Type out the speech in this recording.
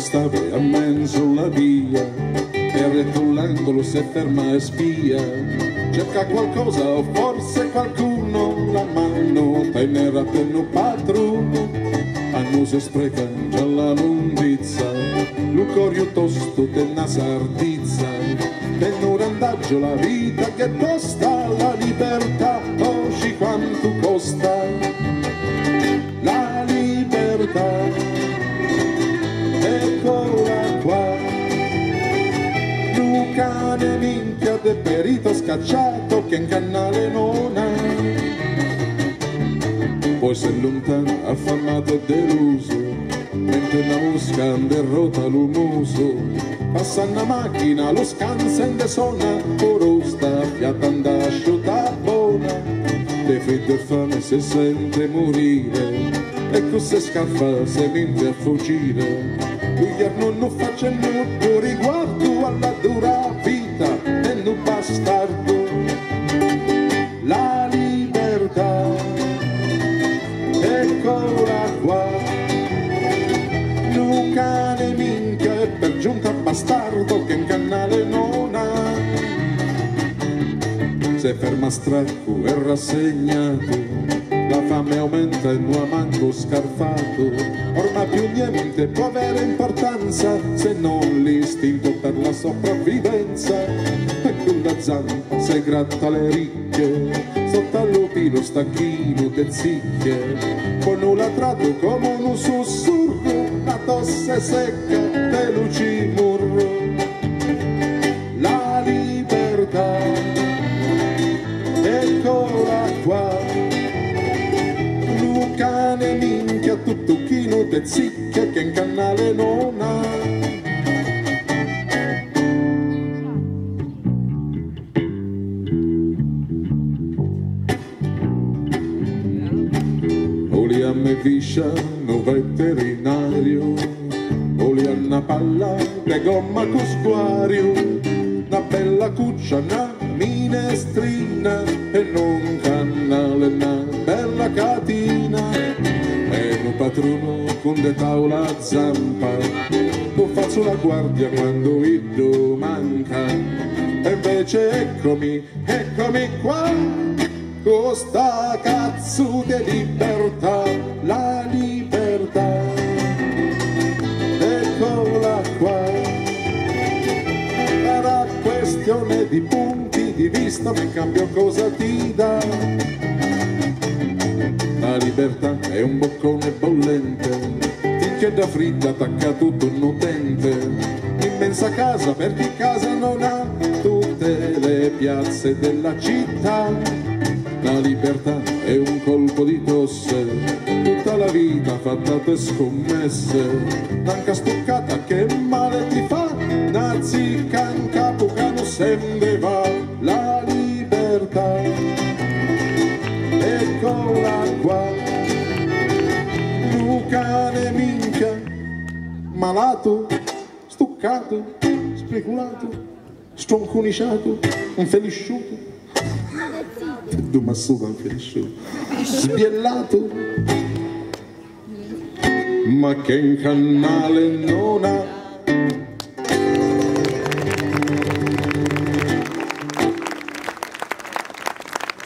stava a mezzo la via e rettolangolo si ferma e spia, cerca qualcosa o forse qualcuno, la mano tenera per un padrone, a non si spreca già la lungizza, l'ucorio tosto della sardizza, per un randaggio la vita che costa, la libertà oggi quanto costa, la libertà. Eccola qua, un cane minchia del perito scacciato che in canale non ha, poi si allontana affamato e deluso, mentre una mosca derrota l'umuso, passa una macchina, lo scansende suona, porosta, fiata andasciuta buona, de freddo e fame si sente morire, e con se scaffa si mente a fuggire. Lui non faccia molto riguardo alla dura vita del bastardo. La libertà, eccola qua, un cane minchia e per giunta bastardo che in canale non ha. Se ferma stracco e rassegnato, la fame aumenta e non ha manco scarfato, ormai più niente può avere importanza se non l'istinto per la sopravvivenza, e con la zampa se gratta le ricche, sotto al lupino stacchino de zicche, con un latrato come un sussurro, la tosse secca de lucimurro. La libertà, eccola qua, cane minchia tutto chino de zicche che in canale non ha. Oli a me visciano veterinario, oli a una palla de gomma con squario, una bella cuccia, una minestrina e non canale, una bella catina, e un patrono con de tavola a zampa, non faccio la guardia quando il manca, e invece eccomi qua, con sta cazzo di libertà, la libertà, eccola qua, era questione di punti di vista, ma in cambio cosa ti dà? La libertà è un boccone bollente, finché da fritta attacca tutto un utente, immensa casa per chi casa non ha, tutte le piazze della città. La libertà è un colpo di tosse, tutta la vita fatta per scommesse, tanca stuccata che male ti fa, nazi can capo che non se ne va. La libertà, eccola qua, un cane minchia, malato, stuccato, speculato, stronconiciato, infelisciuto, tu massuga infelisciuto, sbiellato, ma che in canale non ha